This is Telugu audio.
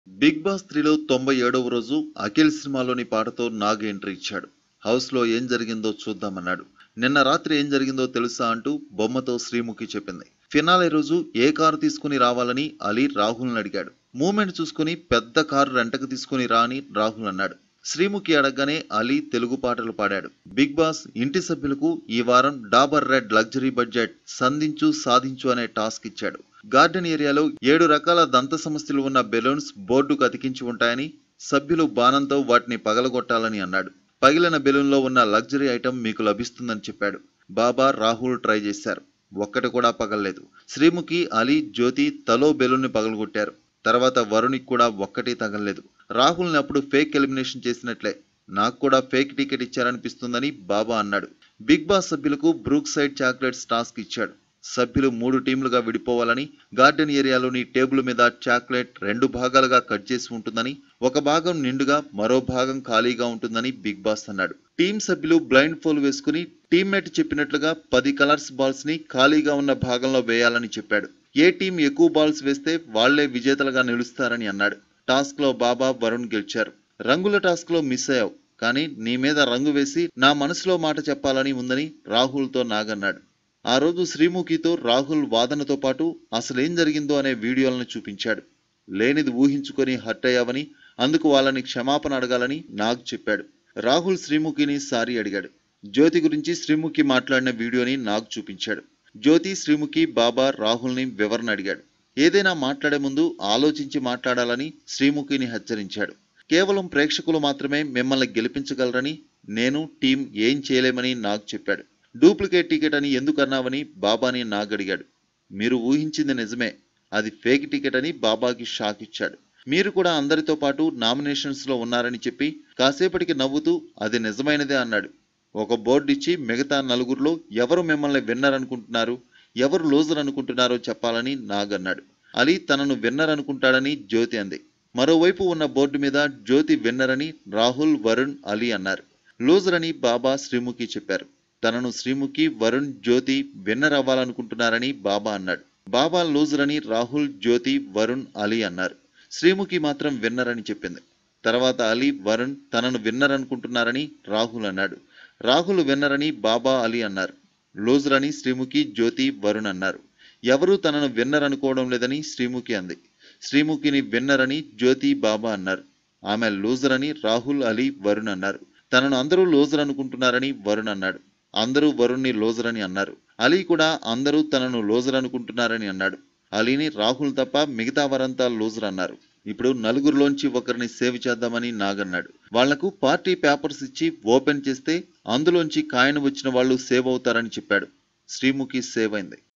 బిగ్ బాస్ 3లో 97వ రోజు అఖిల్ సినిమాలోని పాటతో నాగ్ ఎంట్రీ ఇచ్చాడు. హౌస్ లో ఏం జరిగిందో చూద్దామన్నాడు. నిన్న రాత్రి ఏం జరిగిందో తెలుసా అంటూ బొమ్మతో శ్రీముఖి చెప్పింది. ఫినాలే రోజు ఏ కారు తీసుకుని రావాలని అలీ రాహుల్ని అడిగాడు. మూమెంట్ చూసుకుని పెద్ద కారు రెంటకు తీసుకుని రా అని రాహుల్ అన్నాడు. శ్రీముఖి అడగగానే అలీ తెలుగు పాటలు పాడాడు. బిగ్ బాస్ ఇంటి సభ్యులకు ఈ వారం డాబర్ రెడ్ లగ్జరీ బడ్జెట్ సంధించు సాధించు అనే టాస్క్ ఇచ్చాడు. గార్డెన్ ఏరియాలో 7 రకాల దంత సమస్యలు ఉన్న బెలూన్స్ బోర్డుకు అతికించి ఉంటాయని, సభ్యులు బాణంతో వాటిని పగలగొట్టాలని అన్నాడు. పగిలిన బెలూన్లో ఉన్న లగ్జరీ ఐటెం మీకు లభిస్తుందని చెప్పాడు. బాబా, రాహుల్ ట్రై చేశారు. ఒక్కటి కూడా పగలలేదు. శ్రీముఖి, అలీ, జ్యోతి తలో బెలూన్ని పగలగొట్టారు. తర్వాత వరుణ్కి కూడా ఒక్కటి తగలలేదు. రాహుల్ని అప్పుడు ఫేక్ ఎలిమినేషన్ చేసినట్లే. నాకు కూడా ఫేక్ టికెట్ ఇచ్చారనిపిస్తుందని బాబా అన్నాడు. బిగ్ బాస్ సభ్యులకు బ్రూక్ సైడ్ చాక్లెట్స్ టాస్క్ ఇచ్చాడు. సభ్యులు 3 టీంలుగా విడిపోవాలని, గార్డెన్ ఏరియాలోని టేబుల్ మీద చాక్లెట్ 2 భాగాలుగా కట్ చేసి ఉంటుందని, ఒక భాగం నిండుగా మరో భాగం ఖాళీగా ఉంటుందని బిగ్ బాస్ అన్నాడు. టీం సభ్యులు బ్లైండ్ ఫోల్ వేసుకుని టీమ్మేట్ చెప్పినట్లుగా 10 కలర్స్ బాల్స్ ని ఖాళీగా ఉన్న భాగంలో వేయాలని చెప్పాడు. ఏ టీం ఎక్కువ బాల్స్ వేస్తే వాళ్లే విజేతలుగా నిలుస్తారని అన్నాడు. టాస్క్ లో బాబా, వరుణ్ గెలిచారు. రంగుల టాస్క్ లో మిస్ అయ్యావు, కానీ నీ మీద రంగు వేసి నా మనసులో మాట చెప్పాలని ఉందని రాహుల్తో నాగన్నాడు. ఆ రోజు శ్రీముఖితో రాహుల్ వాదనతో పాటు అసలేం జరిగిందో అనే వీడియోలను చూపించాడు. లేనిది ఊహించుకొని హర్ట్ అయ్యావని, అందుకు వాళ్ళని క్షమాపణ అడగాలని నాగ్ చెప్పాడు. రాహుల్ శ్రీముఖిని సారీ అడిగాడు. జ్యోతి గురించి శ్రీముఖి మాట్లాడిన వీడియోని నాగ్ చూపించాడు. జ్యోతి, శ్రీముఖి, బాబా, రాహుల్ని వివరణ అడిగాడు. ఏదైనా మాట్లాడే ముందు ఆలోచించి మాట్లాడాలని శ్రీముఖిని హెచ్చరించాడు. కేవలం ప్రేక్షకులు మాత్రమే మిమ్మల్ని గెలిపించగలరని, నేను టీం ఏం చేయలేమని నాగ్ చెప్పాడు. డూప్లికేట్ టికెట్ అని ఎందుకన్నావని బాబాని నాగ్ అడిగాడు. మీరు ఊహించింది నిజమే, అది ఫేక్ టికెట్ అని బాబాకి షాక్ ఇచ్చాడు. మీరు కూడా అందరితో పాటు నామినేషన్స్ లో ఉన్నారని చెప్పి కాసేపటికి నవ్వుతూ అది నిజమైనదే అన్నాడు. ఒక బోర్డు ఇచ్చి మిగతా నలుగురిలో ఎవరు మిమ్మల్ని విన్నర్ అనుకుంటున్నారు, ఎవరు లూజర్ అనుకుంటున్నారో చెప్పాలని నాగ్ అన్నాడు. అలీ తనను విన్నర్ అనుకుంటాడని జ్యోతి అంది. మరోవైపు ఉన్న బోర్డు మీద జ్యోతి విన్నర్ అని రాహుల్, వరుణ్, అలీ అన్నారు. లూజర్ అని బాబా, శ్రీముఖి చెప్పారు. తనను శ్రీముఖి, వరుణ్, జ్యోతి విన్నర్ అవ్వాలనుకుంటున్నారని బాబా అన్నాడు. బాబా లూజర్ అని రాహుల్, జ్యోతి, వరుణ్, అలీ అన్నారు. శ్రీముఖి మాత్రం విన్నర్ అని చెప్పింది. తర్వాత అలీ, వరుణ్ తనను విన్నర్ అనుకుంటున్నారని రాహుల్ అన్నాడు. రాహుల్ విన్నర్ అని బాబా, అలీ అన్నారు. లూజర్ అని శ్రీముఖి, జ్యోతి, వరుణ్ అన్నారు. ఎవరూ తనను విన్నర్ అనుకోవడం లేదని శ్రీముఖి అంది. శ్రీముఖిని విన్నర్ అని జ్యోతి, బాబా అన్నారు. ఆమె లూజర్ అని రాహుల్, అలీ, వరుణ్ అన్నారు. తనను అందరూ లూజర్ అనుకుంటున్నారని వరుణ్ అన్నాడు. అందరూ వరుణ్ని లూజర్ అని అన్నారు. అలీ కూడా అందరూ తనను లూజర్ అనుకుంటున్నారని అన్నాడు. అలీని, రాహుల్ తప్ప మిగతా వారంతా లూజర్ అన్నారు. ఇప్పుడు నలుగురిలోంచి ఒకరిని సేవ్ చేద్దామని నాగన్నాడు. వాళ్లకు పార్టీ పేపర్స్ ఇచ్చి ఓపెన్ చేస్తే అందులోంచి కాయిన్ వచ్చిన వాళ్ళు సేవ్ అవుతారని చెప్పాడు. శ్రీముఖి సేవ్ అయింది.